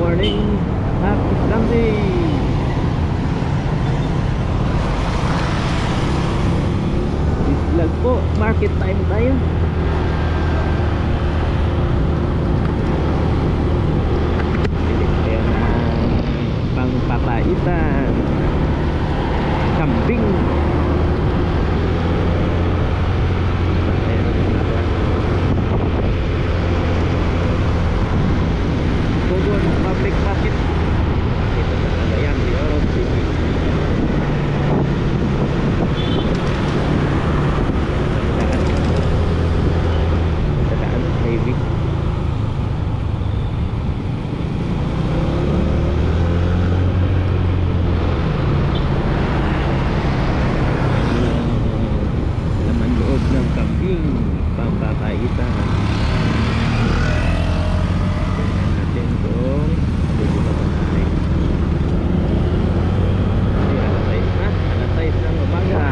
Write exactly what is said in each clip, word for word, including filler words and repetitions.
morning. Happy Sunday. This vlog po, market time tayo. Bili tayo ng pangpapaitan, kambing. Public market. Ito na Cagayan de Oro City. Tagaan highway. Laman loob ng kambing, pampapaitan. Natin kung ng umaga.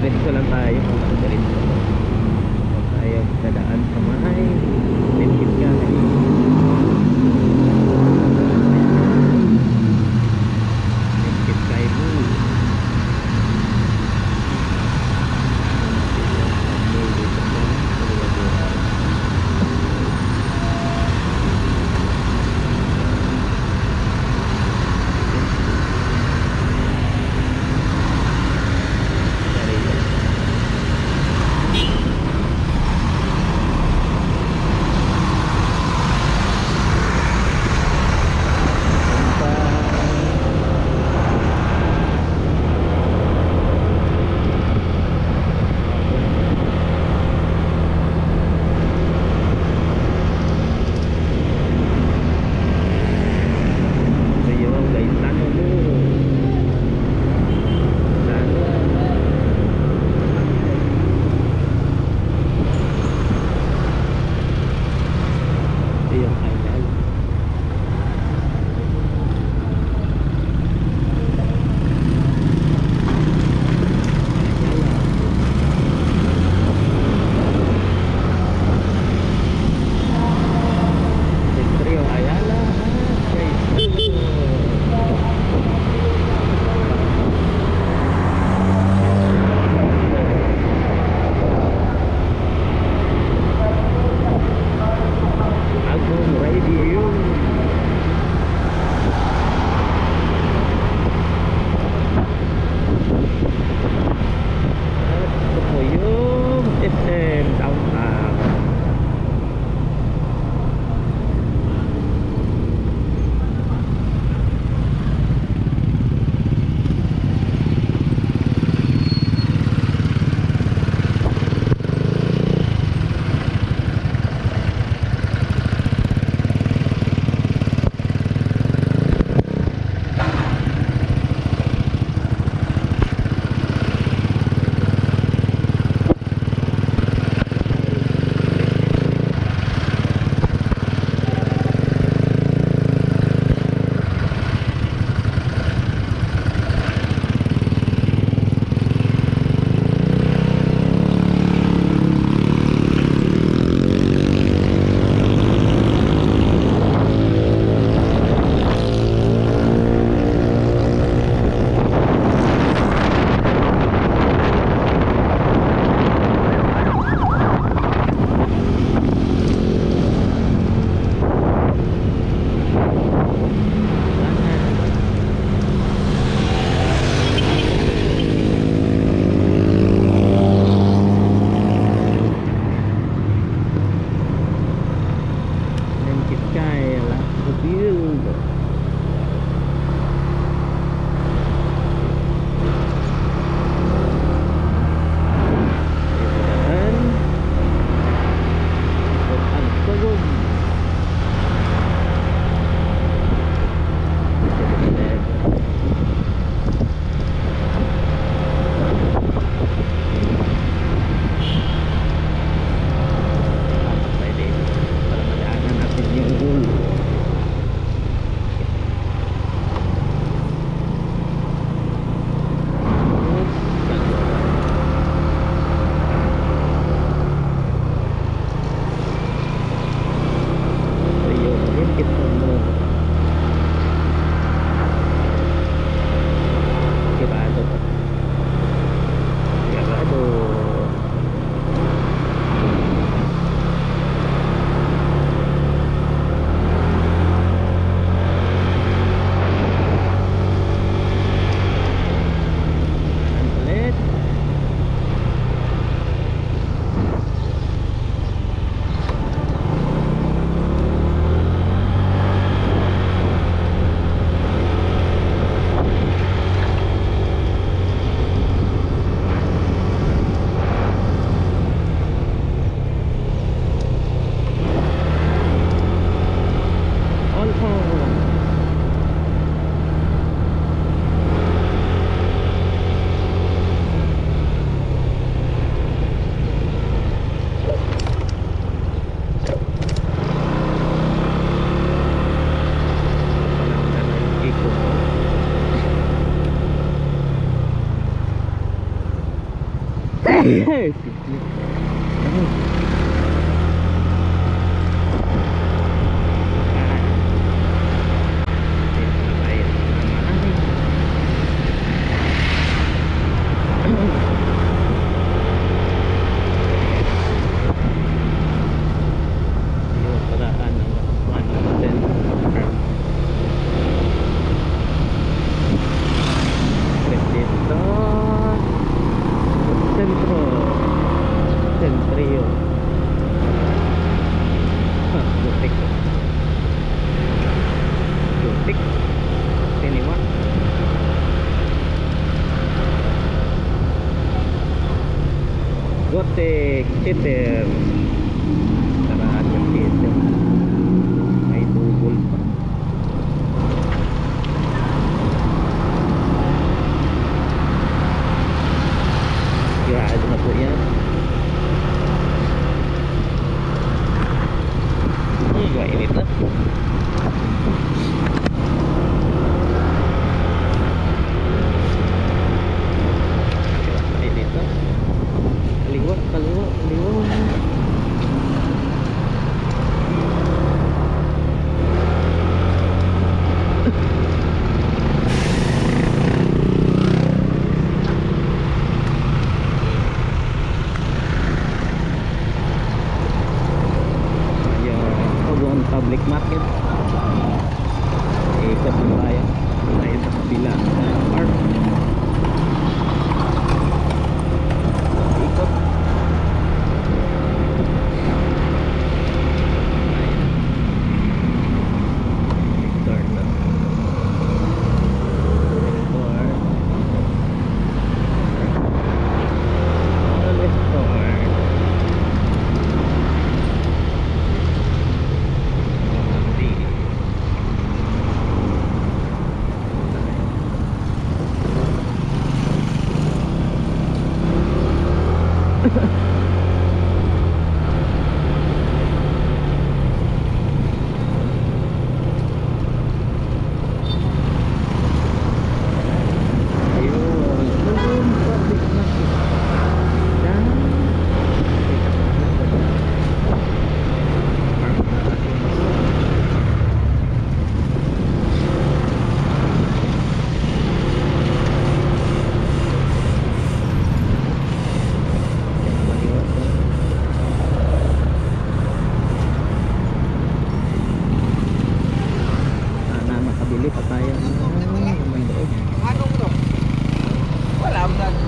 diretso lang tayo. Diretso. Tayo dadaan sa may Limpit ka. Limpit kayo mo. Gotek cheater. Tara sa cheater. May tubol pa. Grabe na po yan. Hmm, mainit na. Mainit na. Kaliwa, kaliwa, kaliwa. Yung public market. Ikot ng bayan. Tayo sa kabila ng park. Ikot. Turn na. Turn. Let's turn. Bili pa tayo. Ano ko? Wala mo na.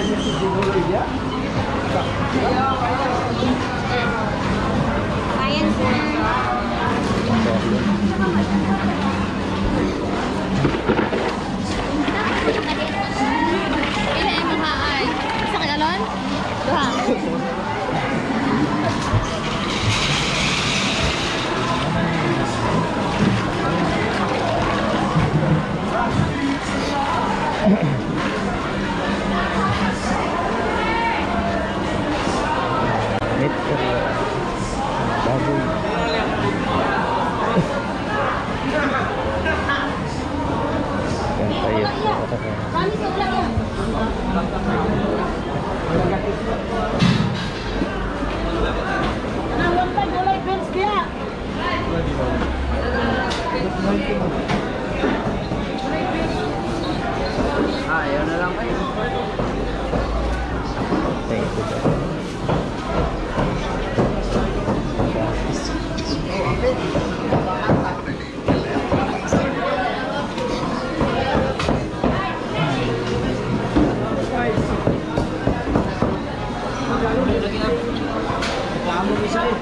Science Ila yung mga ay. Isa ka galon? Duha. Net baboy. Yan tayo. Kami sa ulang yan. Nang pa gulay pens kaya. Ah, ayaw na lang kayo. Thank you. Kamu bisa eh.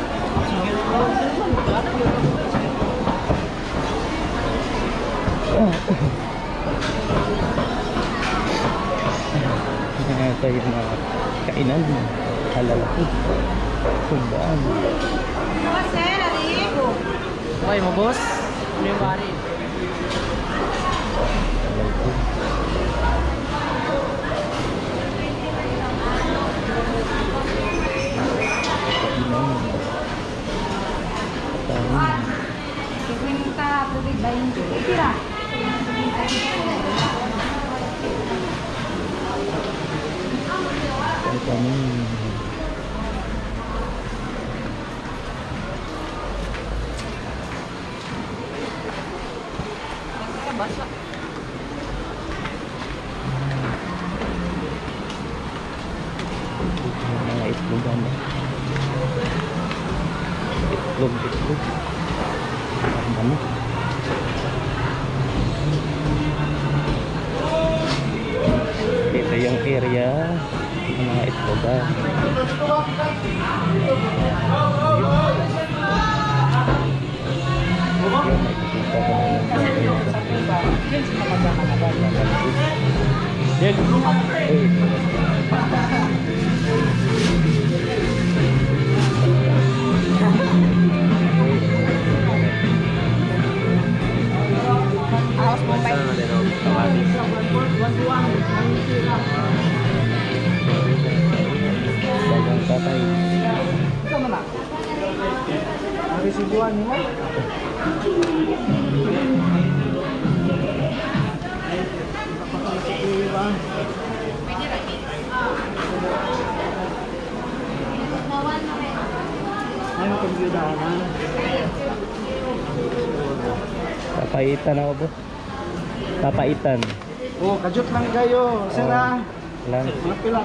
Ito yung mga kainan. Halalaki. Sundaan. Okay mo boss? Ano yung bari? Mga itlog ano. Itlog, itlog. Ang dami. Ito yung area ng mga itlog ah. Yung makikita ko na yung Yan. Aos Bombay. Dagang tatay. Ito mo na. Narisibuan mo? Ano computer na? Papaitan ako po. Papaitan. Oh, kajut lang kayo. Sira. Lang. Mga pila.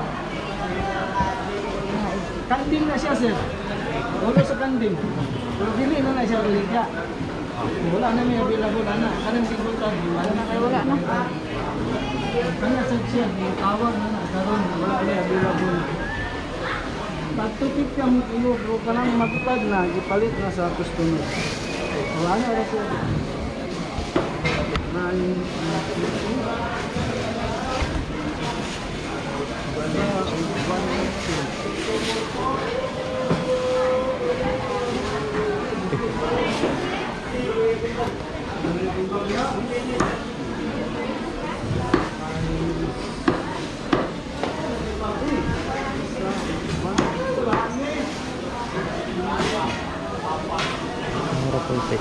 Kanding na siya, sir. Ulo sa kanding. Pero dili na na siya liga. Wala na may available na. Kanang tingkutan. Wala na kayo, wala na. Kanya sa siya, tawag na na. Karoon, wala na available. Pagtupit ka mo kilo, pero kanang matupad na, ipalit na sa customer. Wala na, wala siya. Nine, Mura po ito.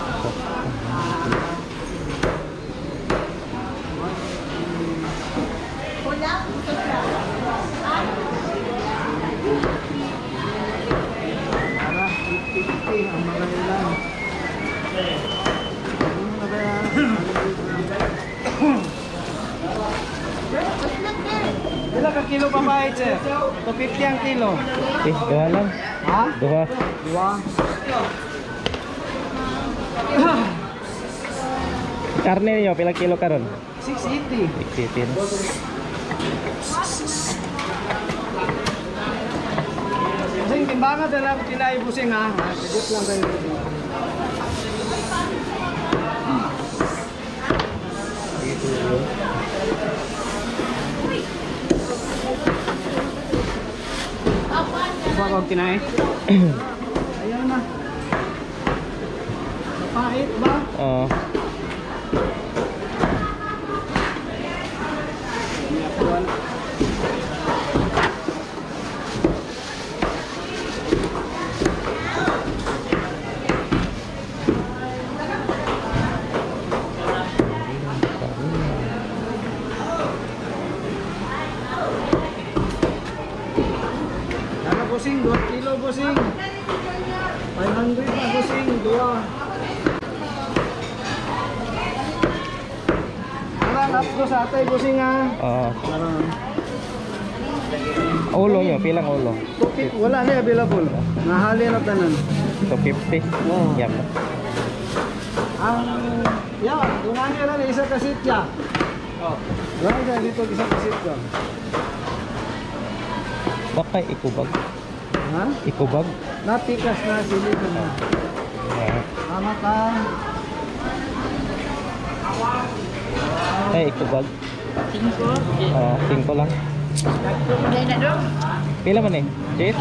para fifty ang mga ilan. Ano na kaya? Ilan ka kilo pa ba, sir? two fifty ang kilo. Eh, duha lang. Ha? Duha. Dua. Karne niyo, pilang kilo karon? six eighty. Iksitin. Kasi timbangan na lang sila ibusing ha. Kajut lang kayo. Apa kau kinain? Ayan na. Napait ba? Oo. Ano busing? dua kilo busing. five hundred na busing. Dua. Parang apko sa atay busing ha. Oo. Parang Ulo nyo, pilang ulo? tukit. Wala na available. Nahali na tanan. two fifty. Oo. Yap. Ang ya, tunani ra ni isa ka sitya. Oh. Wala na dito isa ka sitya. Baka ikubag. Ha? Ikubag. Napikas na sili ka na. Yeah. Tama ka. Ay, ikubag. Cinco. Oo, cinco lang. Hindi na doon. Pila man eh? Cheese?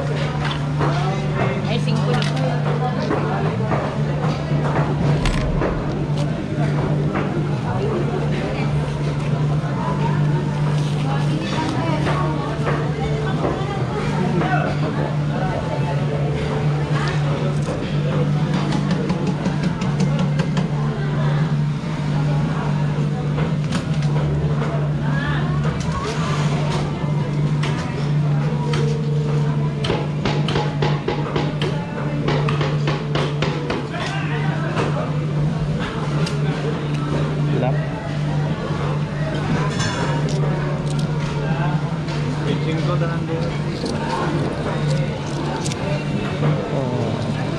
Ay, cinco na. Lap. Cinco tanan din. Oo.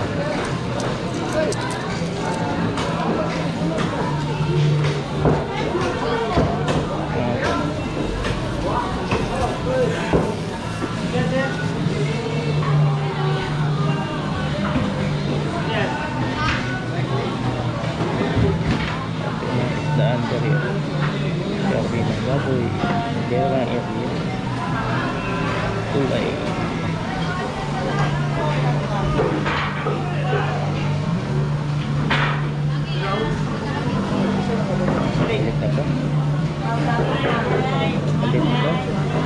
Daan dari Gabi ng baboy. Dera area. Kulay. Palit na to. Palit na to.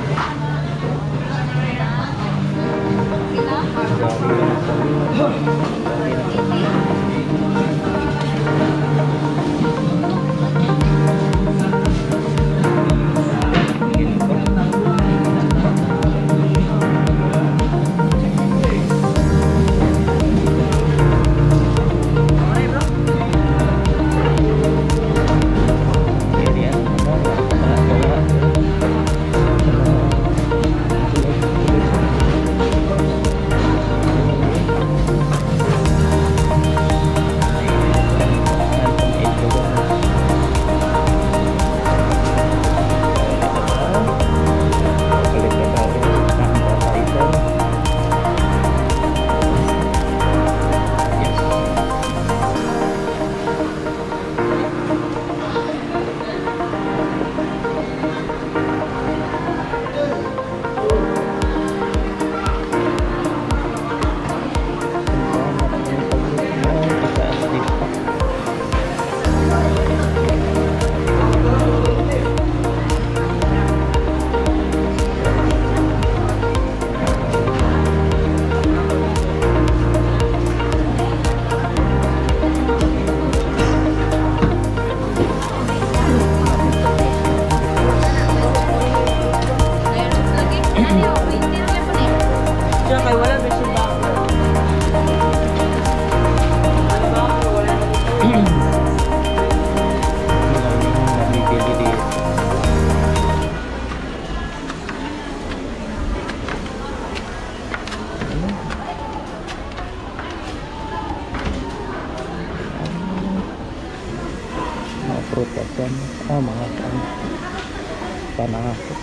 prutas yan. Ah, mga pan panahasok.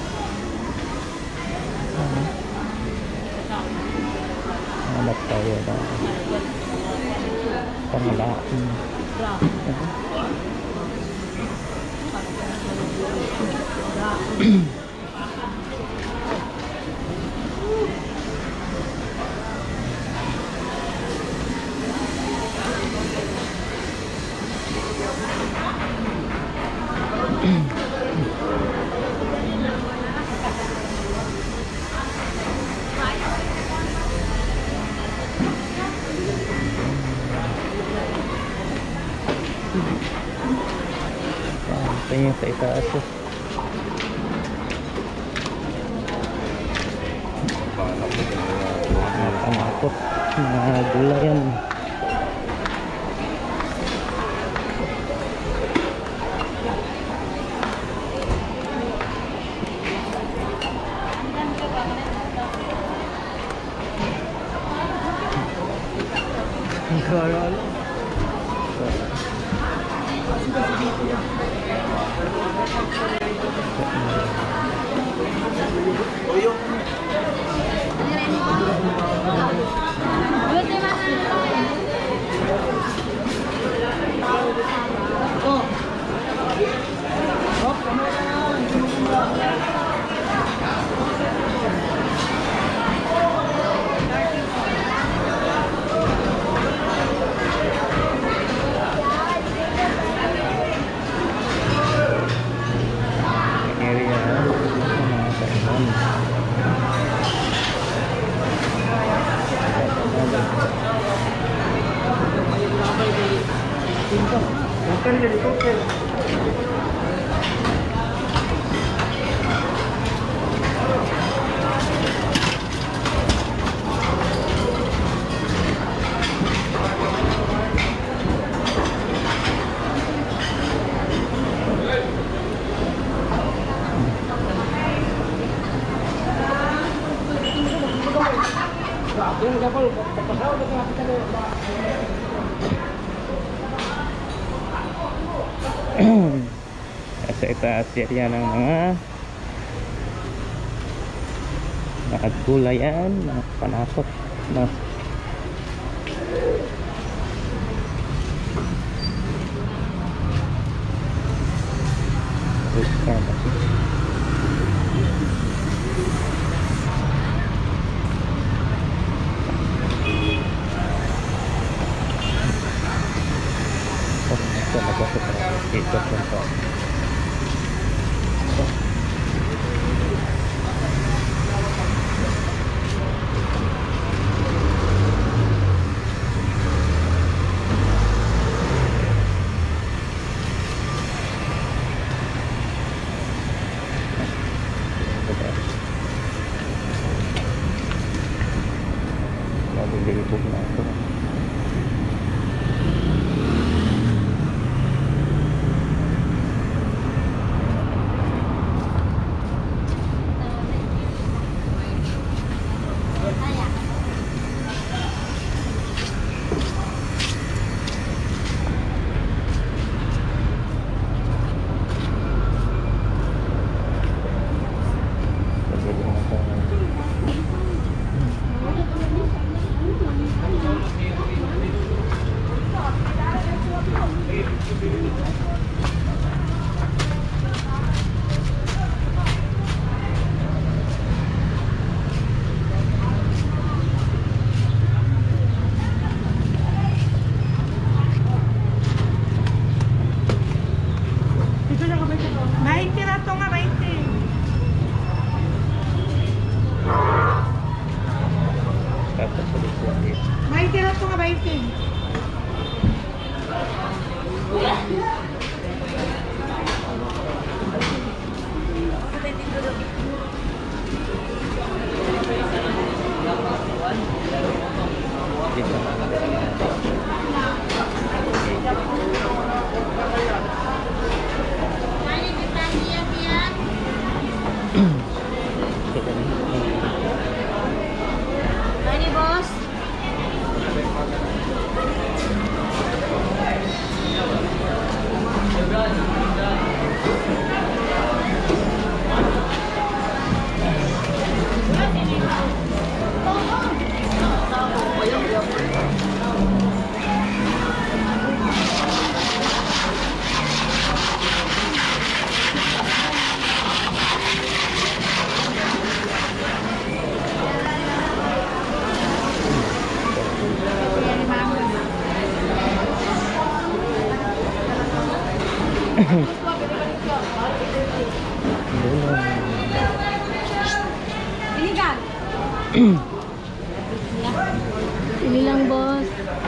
Ano? Hanap tayo na pangalain. Ano? Ito yung sa itaas eh. Nakakapot. Mga gulayan. Karalo. Area mga kainan. Bukan jadi koktel. Yung kapal, papasaw na nga kita na. Sa itaas area ng mga mga gulayan, mga panakot na talaga sa ito ito. Nalilibog na ito. veinte na to nga, veinte. veinte na to nga, veinte. Ini bos. Ayam, ayam. Inigan. Ini lang, boss.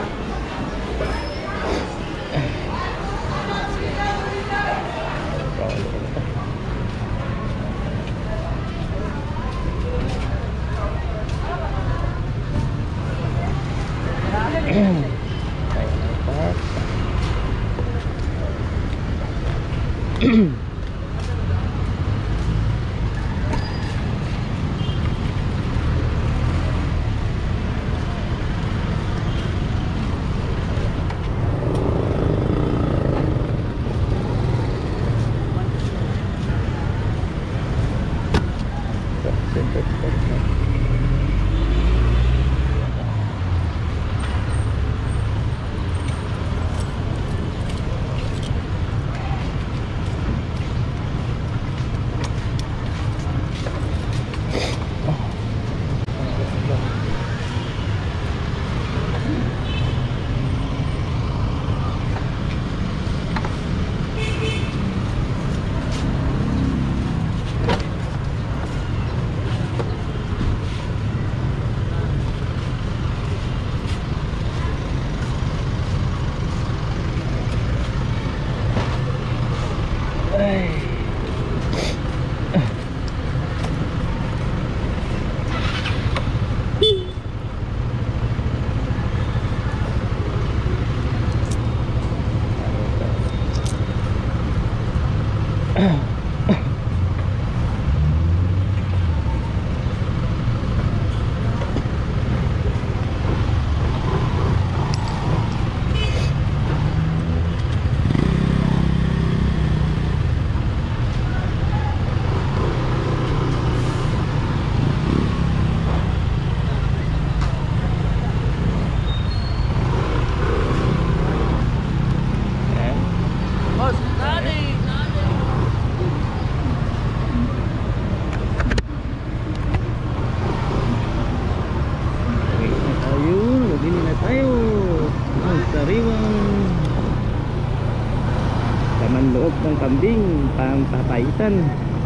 Loob ng kambing pampapaitan.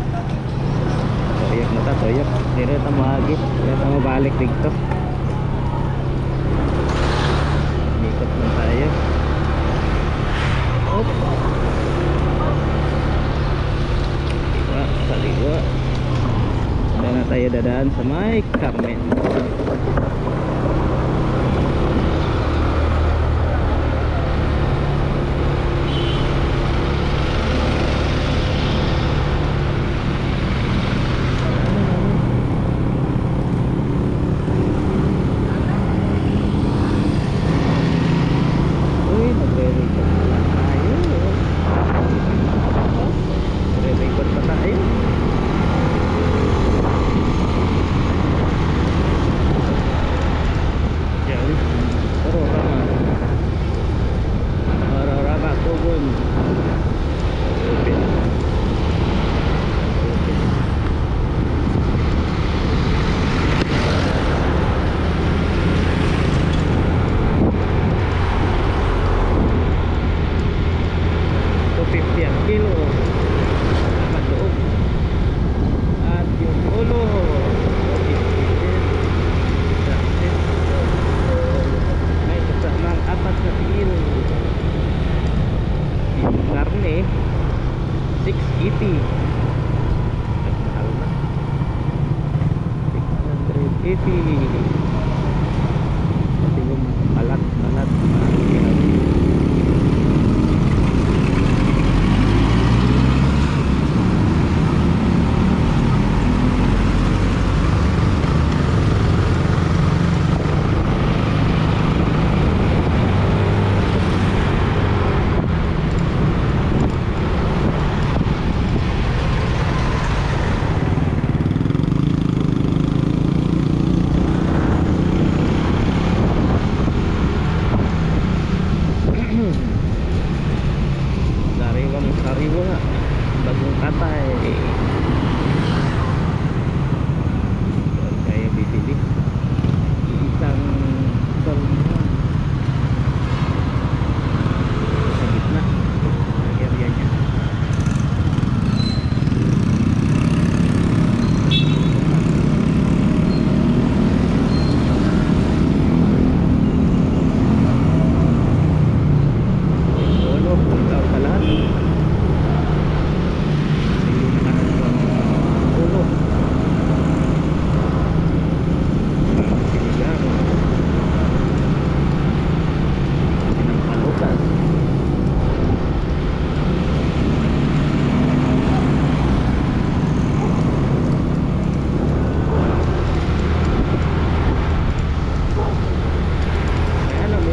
Toyok na ta, toyok. Pero ito mahagit. Ito mabalik dito. Ikot na tayo. Op. Liwa, sa liwa. Doon na tayo dadaan sa may Carmen.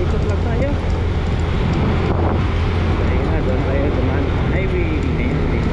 ikot lang tayo. Ayun na, doon tayo dumaan sa highway. Ayun, ayun.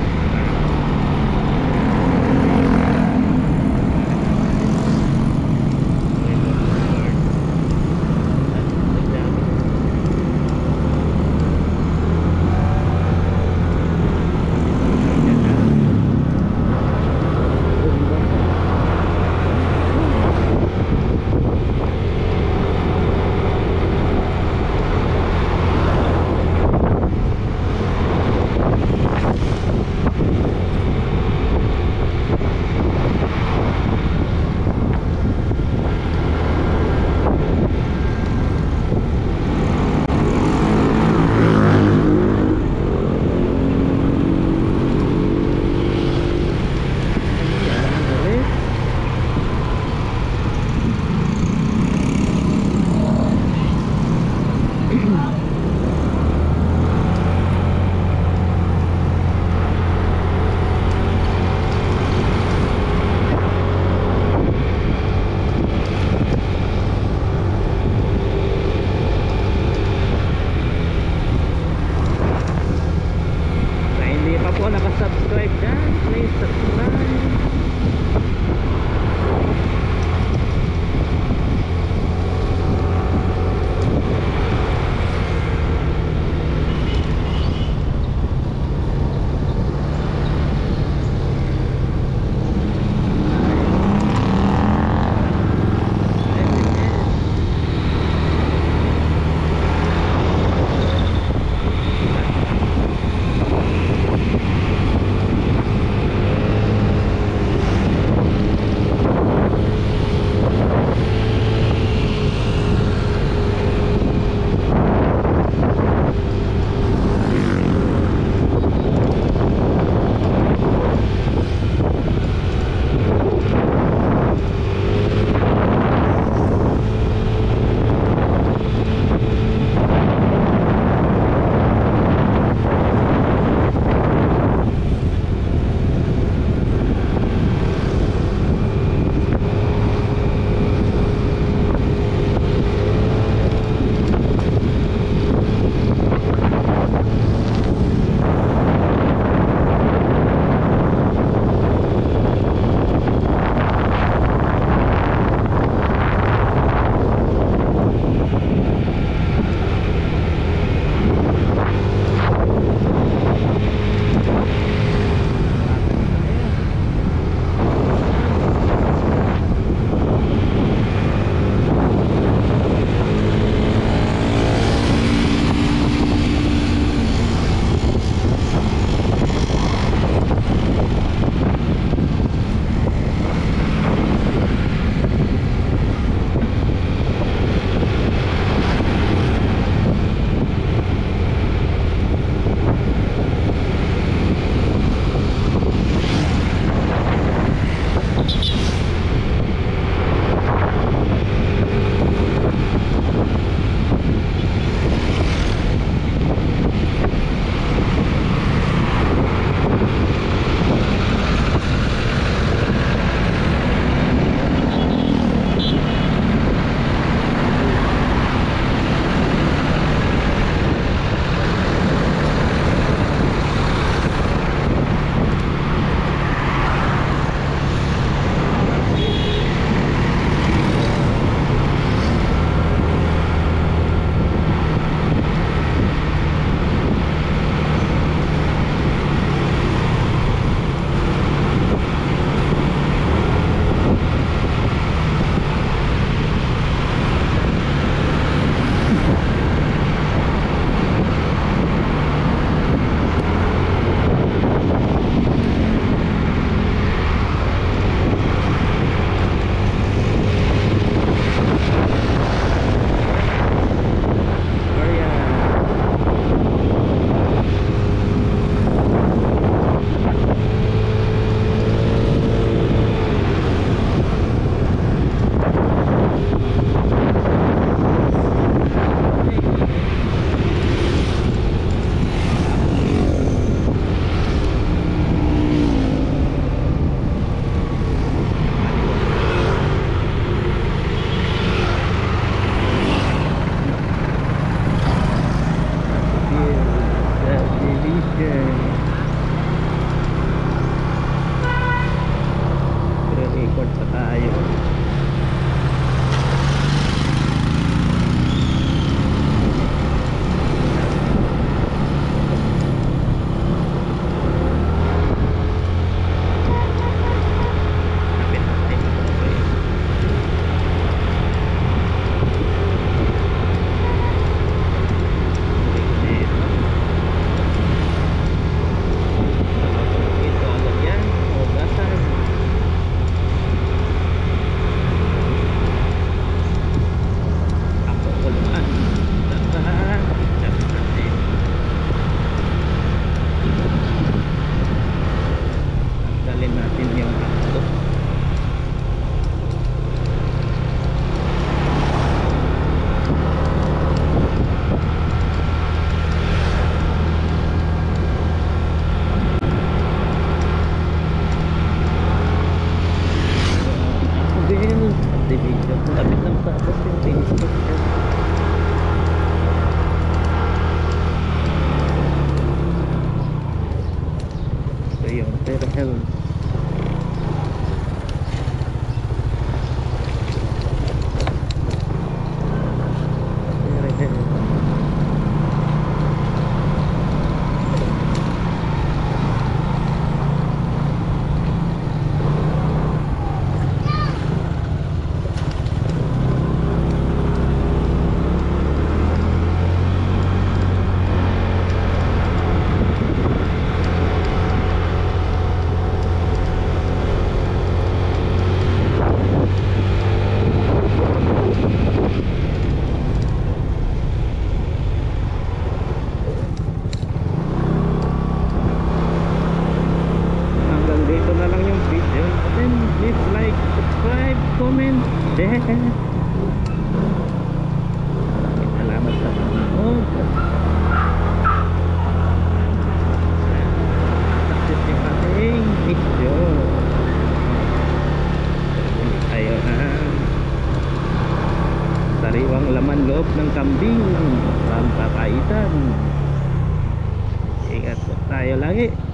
Kapitan. Ingat po tayo lagi.